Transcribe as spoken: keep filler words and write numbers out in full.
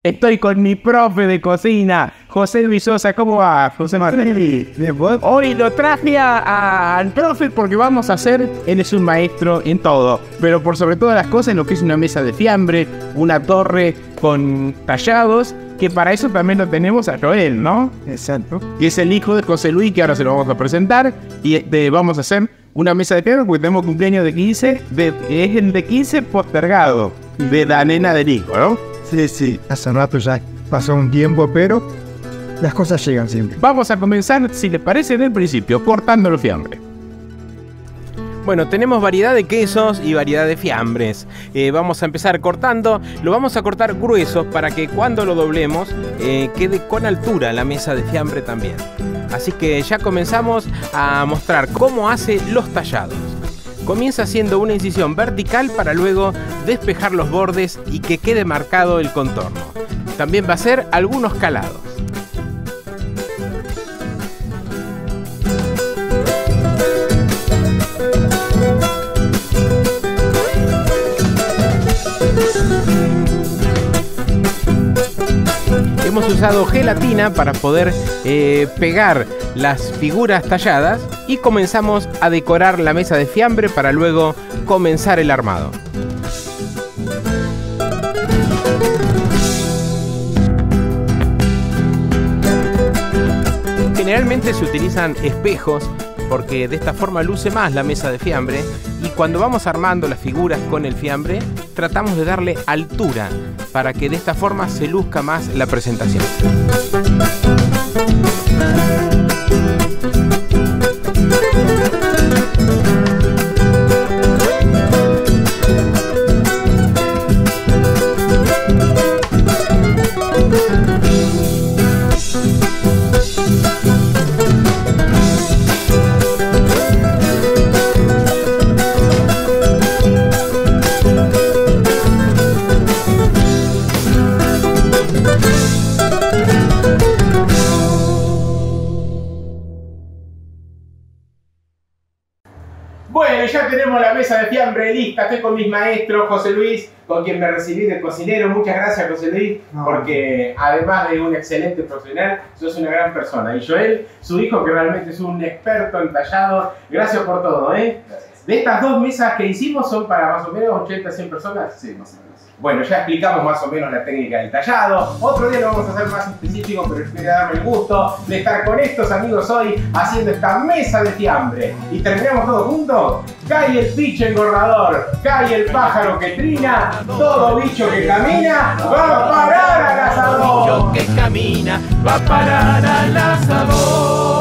Estoy con mi profe de cocina, José Luis Sosa. ¿Cómo va, José Martín? Hoy lo traje a, a, al profe porque vamos a hacer, él es un maestro en todo, pero por sobre todas las cosas en lo que es una mesa de fiambre, una torre con tallados, que para eso también lo tenemos a Joel, ¿no? Exacto. Que es el hijo de José Luis, que ahora se lo vamos a presentar, y de, vamos a hacer una mesa de fiambre porque tenemos cumpleaños de quince, de, es el de quince postergado, de la nena del hijo, ¿no? Sí, sí, hace rato ya pasó un tiempo, pero las cosas llegan siempre. Vamos a comenzar, si les parece, del principio, cortando los fiambres. Bueno, tenemos variedad de quesos y variedad de fiambres. Eh, vamos a empezar cortando. Lo vamos a cortar gruesos para que cuando lo doblemos eh, quede con altura la mesa de fiambre también. Así que ya comenzamos a mostrar cómo hace los tallados. Comienza haciendo una incisión vertical para luego despejar los bordes y que quede marcado el contorno. También va a hacer algunos calados. Hemos usado gelatina para poder eh, pegar las figuras talladas y comenzamos a decorar la mesa de fiambre para luego comenzar el armado. Generalmente se utilizan espejos porque de esta forma luce más la mesa de fiambre, y cuando vamos armando las figuras con el fiambre tratamos de darle altura para que de esta forma se luzca más la presentación. Bueno, ya tenemos la mesa de fiambre lista. Estoy con mis maestros, José Luis, con quien me recibí de cocinero. Muchas gracias, José Luis, no. porque además de un excelente profesional, sos una gran persona. Y Joel, su hijo, que realmente es un experto en tallado. Gracias por todo, ¿eh? Gracias. De estas dos mesas que hicimos, ¿son para más o menos ochenta a cien personas? Sí, más o menos. Bueno, ya explicamos más o menos la técnica del tallado. Otro día lo vamos a hacer más específico, pero quería darme el gusto de estar con estos amigos hoy haciendo esta mesa de fiambre. Y terminamos todos juntos. Cae el bicho engordador, cae el pájaro que trina, todo bicho que camina va a parar al asador. Todo bicho que camina va a parar al asador.